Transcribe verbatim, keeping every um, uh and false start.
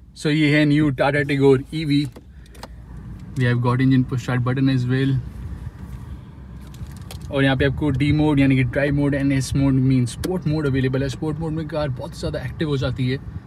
सो so, ये है new Tata Tigor E V. We have got engine push start button as well. और यहाँ पे आपको डी मोड यानी कि drive mode and S mode mean sport mode available है. स्पोर्ट मोड में कार बहुत ज़्यादा एक्टिव हो जाती है